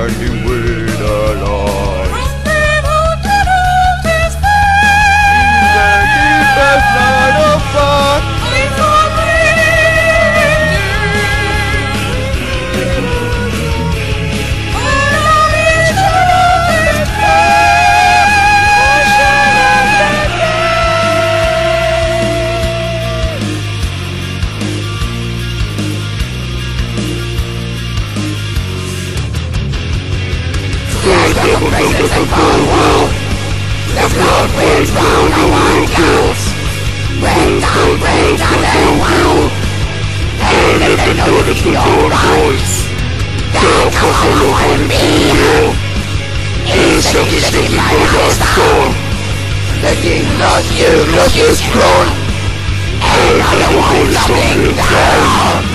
fighting with our lives. From evil to darkness, The deepest night of fire. fight for victory. Out of each darkest flame, ocean of the Places upon wall, the flood winds round the one counts. Rain down and wow. And if the notice your voice, thou comes the Lord below. In the light of storm, the king lost you, lost his throne. And other one loving down.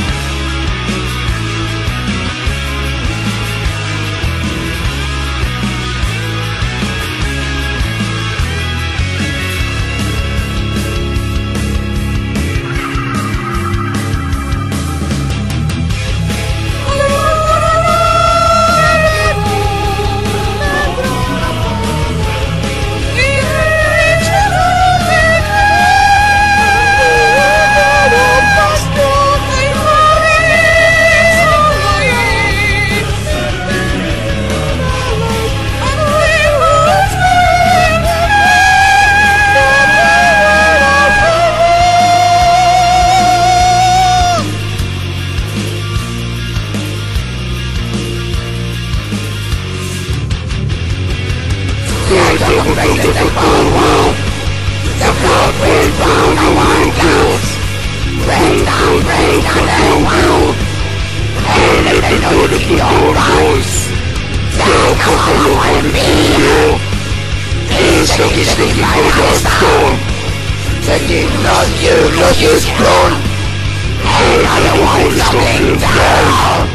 Places upon wall, the flood winds round the one counts. Rain down and wow. And if the notice your voice, thou comes the Lord below. In the light of storm, the king lost you, lost his throne. And other one loving down.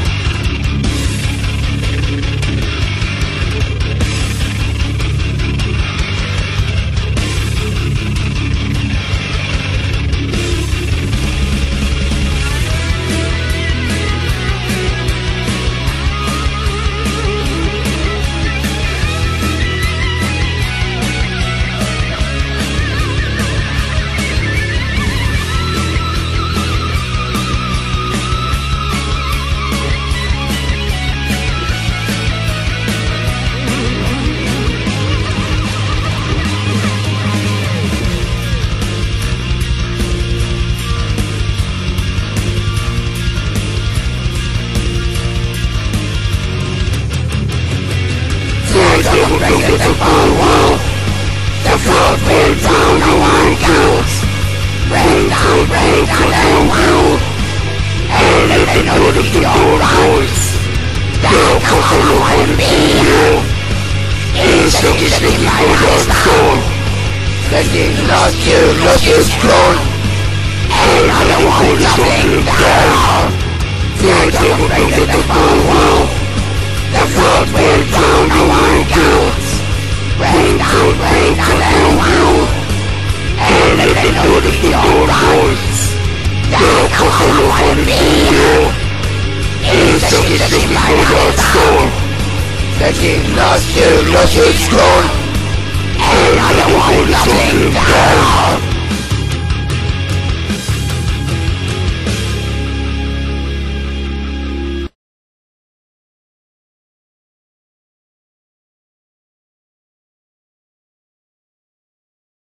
Places upon wall, the flood winds round the one counts. Rain down and wow. And if the notice your voice, thou comes the Lord below. In the light of storm, the king lost you, lost his throne. And other one loving down. Places upon wall, the flood winds round the one counts. Rain down and wow. And if the notice your voice, thou comes the Lord below. In the light of storm, the king lost you, lost his throne. And other one loving down.